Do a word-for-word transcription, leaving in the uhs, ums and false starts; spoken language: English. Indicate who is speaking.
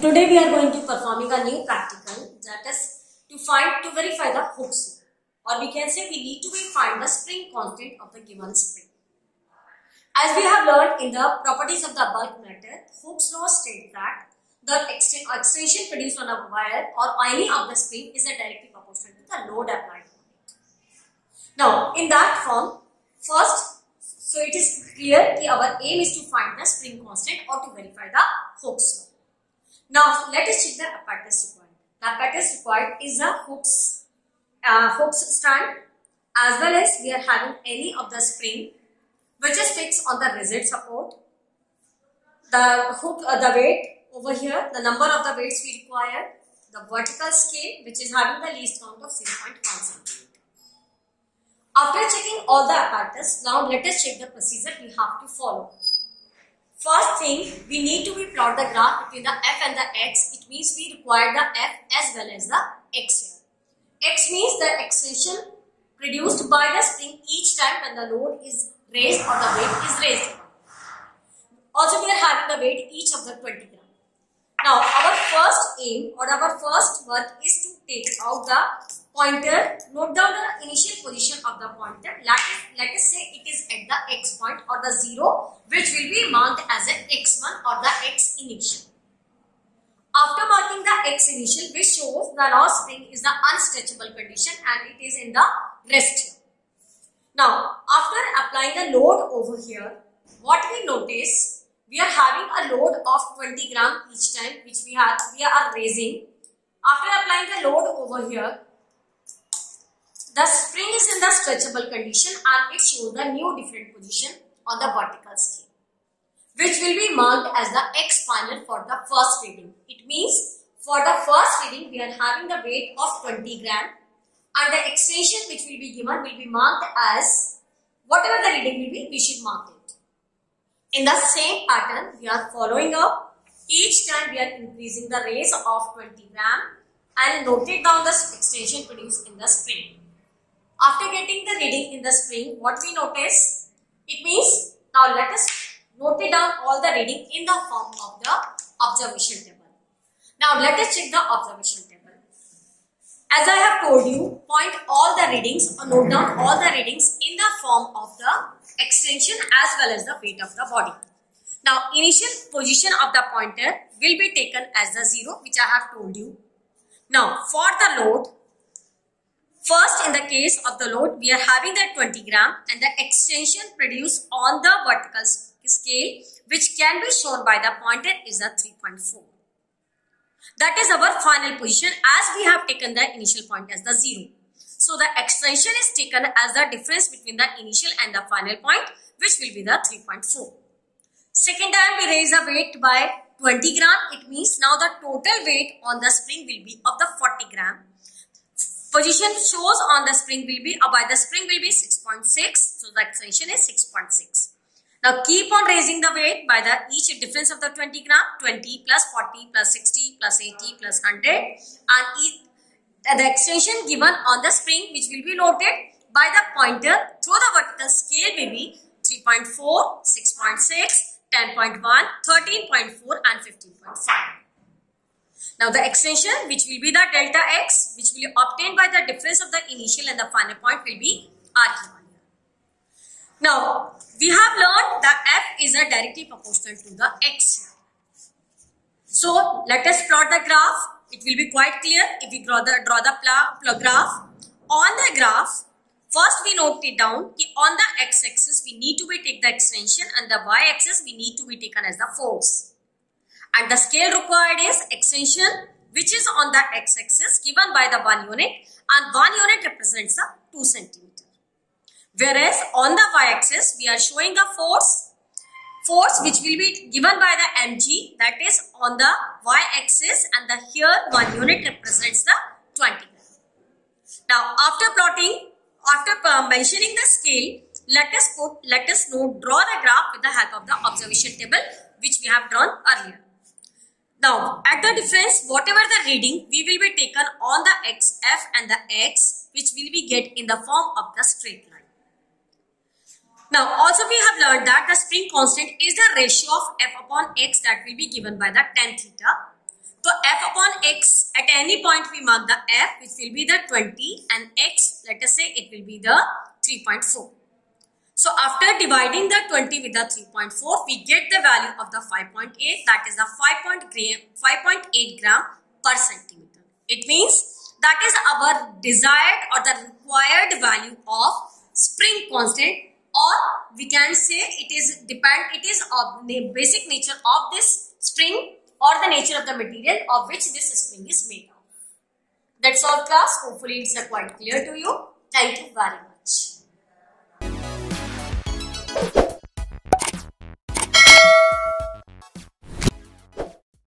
Speaker 1: Today we are going to performing a new practical, that is to find to verify the Hooke's law, or we can say we need to find the spring constant of the given spring. As we have learned in the properties of the bulk method, Hooke's law states that the extension produced on a wire or any of the spring is a directly proportional to the load applied on it. Now, in that form, first, so it is clear that our aim is to find the spring constant or to verify the Hooke's law. Now, let us check the apparatus required. The apparatus required is a Hooke's, uh, Hooke's stand, as well as we are having any of the spring which is fixed on the rigid support. The hook, uh, the weight over here, the number of the weights we require, the vertical scale which is having the least count of zero point one centimeter. After checking all the apparatus, now let us check the procedure we have to follow. First thing, we need to be plot the graph between the f and the x. It means we require the f as well as the x here. X means the extension produced by the spring each time when the load is raised or the weight is raised. Also, we are having the weight each of the twenty gram. Now, our first aim or our first work is to take out the pointer, note down the initial position of the pointer. Let us, let us say it is at the x point or the zero, which will be marked as an x one or the x initial. After marking the x initial, which shows the raw spring is the unstretchable condition and it is in the rest here. Now, after applying the load over here, what we notice, we are having a load of twenty gram each time, which we have we are raising. After applying the load over here, the spring is in the stretchable condition and it shows the new different position on the vertical scale, which will be marked as the x final for the first reading. It means for the first reading, we are having the weight of twenty gram and the extension which will be given will be marked as whatever the reading will be, we should mark it. In the same pattern, we are following up. Each time we are increasing the raise of twenty gram and noted down the extension produced in the spring. After getting the reading in the spring, what we notice? It means, now let us note it down all the reading in the form of the observation table. Now let us check the observation table. As I have told you, point all the readings or note down all the readings in the form of the extension as well as the weight of the body. Now, initial position of the pointer will be taken as the zero, which I have told you. Now, for the load, first in the case of the load, we are having the twenty gram and the extension produced on the vertical scale, which can be shown by the pointer, is a three point four. That is our final position as we have taken the initial point as the zero. So, the extension is taken as the difference between the initial and the final point, which will be the three point four. Second time we raise the weight by twenty gram. It means now the total weight on the spring will be of the forty gram. Position shows on the spring will be, uh, by the spring will be six point six. So, the extension is six point six. Now, keep on raising the weight by the each difference of the twenty gram, twenty plus forty plus sixty plus eighty plus one hundred, and each the extension given on the spring, which will be noted by the pointer through the vertical scale, will be three point four, six point six, ten point one, thirteen point four and fifteen point five. Now, the extension which will be the delta x, which will be obtained by the difference of the initial and the final point, will be R given here. Now, we have learned that f is a directly proportional to the x. So, let us plot the graph. It will be quite clear if we draw the, draw the pla, graph. On the graph, first we note it down. On the x-axis, we need to be take the extension and the y-axis, we need to be taken as the force. And the scale required is extension, which is on the x-axis given by the one unit, and one unit represents the two centimeter. Whereas on the y-axis, we are showing the force. Force which will be given by the mg, that is on the y-axis, and the here one unit represents the twenty gram. Now, after plotting, after uh, mentioning the scale, let us put, let us note, draw the graph with the help of the observation table, which we have drawn earlier. Now, at the difference, whatever the reading, we will be taken on the x, f and the x, which will be get in the form of the straight line. Now, also we have learned that the spring constant is the ratio of f upon x that will be given by the tan theta. So f upon x, at any point we mark the f, which will be the twenty, and x, let us say it will be the three point four. So after dividing the twenty with the three point four, we get the value of the five point eight, that is the five point eight gram per centimeter. It means that is our desired or the required value of spring constant, or we can say it is depend it is of the basic nature of this spring or the nature of the material of which this spring is made of. That's all, class. Hopefully it's quite clear to you. Thank you very much.